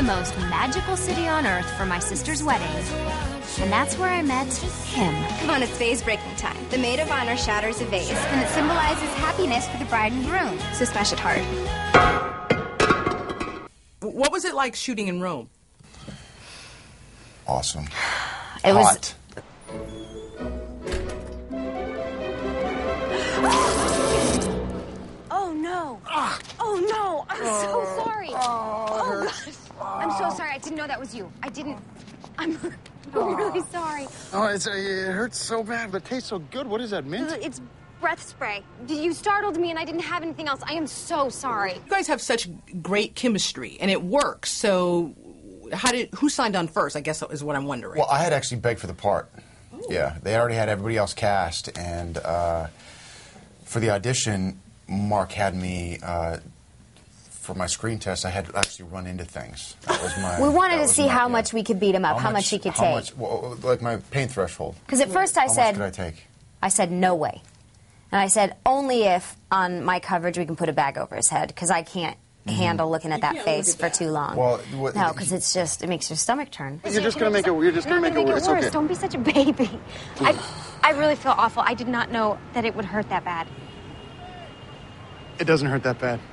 the most magical city on earth for my sister's wedding. And that's where I met him. Come on, it's vase breaking time. The maid of honor shatters a vase, and it symbolizes happiness for the bride and groom. So smash it hard. What was it like shooting in Rome? Awesome. It was. Oh no! Oh no! I'm so sorry. Oh gosh! I'm so sorry. I didn't know that was you. I'm really sorry. Oh, it hurts so bad, but it tastes so good. What is that, mint? It's breath spray. You startled me, and I didn't have anything else. I am so sorry. You guys have such great chemistry, and it works. So, who signed on first? I guess is what I'm wondering. Well, I had actually begged for the part. Ooh. Yeah, they already had everybody else cast, and for the audition, Mark had me. For my screen test, I had to actually run into things. That was my. We wanted to see how much we could beat him up, how much he could take. Well, like my pain threshold. Because at first I said, how much could I take? I said, no way. And I said, only if on my coverage we can put a bag over his head, because I can't handle looking at that face for too long. Well, no, because it makes your stomach turn. You're just going to make it. You're just going to make it worse. It's okay. Don't be such a baby. I really feel awful. I did not know that it would hurt that bad. It doesn't hurt that bad.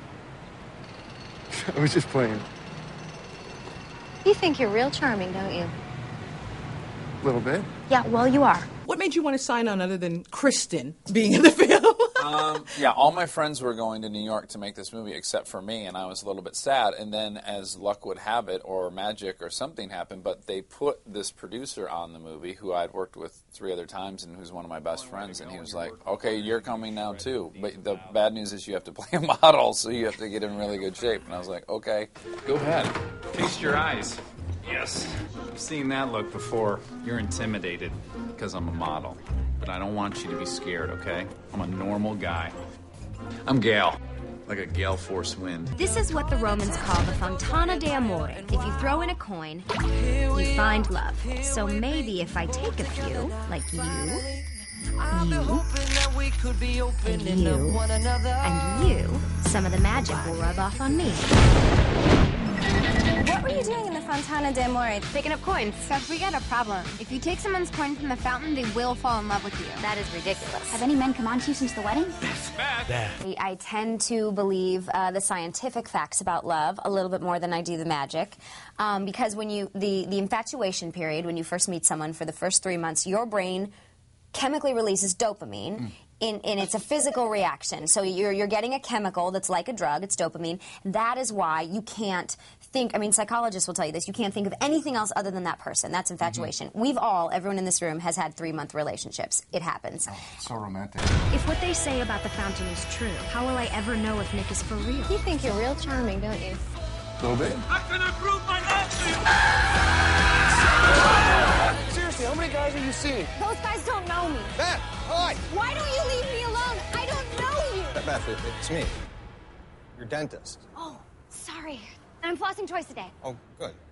I was just playing. You think you're real charming, don't you? A little bit. Yeah, well, you are. What made you want to sign on other than Kristen being in the film? Yeah, all my friends were going to New York to make this movie except for me, and I was a little bit sad. And then, as luck would have it, or magic or something happened, but they put this producer on the movie who I'd worked with 3 other times and who's one of my best friends, and he was like, okay, you're coming now too. But the bad news is you have to play a model, so you have to get in really good shape. And I was like, okay, go ahead. Feast your eyes. Yes. I've seen that look before. You're intimidated because I'm a model. But I don't want you to be scared, okay? I'm a normal guy. I'm Gale. Like a gale force wind. This is what the Romans call the Fontana de Amore. If you throw in a coin, you find love. So maybe if I take a few, like you, and you, some of the magic will rub off on me. What were you doing in the Fontana de Amore? Picking up coins. Seth, we got a problem. If you take someone's coin from the fountain, they will fall in love with you. That is ridiculous. Have any men come on to you since the wedding? I tend to believe the scientific facts about love a little bit more than I do the magic. Because when the infatuation period, when you first meet someone for the first 3 months, your brain chemically releases dopamine. And it's a physical reaction. So you're getting a chemical that's like a drug. It's dopamine. That is why you can't think, psychologists will tell you this, you can't think of anything else other than that person. That's infatuation. Everyone in this room has had 3-month relationships. It happens. Oh, so romantic. If what they say about the fountain is true, how will I ever know if Nick is for real? You think you're real charming, don't you? A little bit. I can prove my answer. Seriously, how many guys have you seen? Those guys don't know me. Beth, hi. Why don't you leave me alone? I don't know you. Beth, it's me. Your dentist. Oh, sorry. I'm flossing twice a day. Oh, good.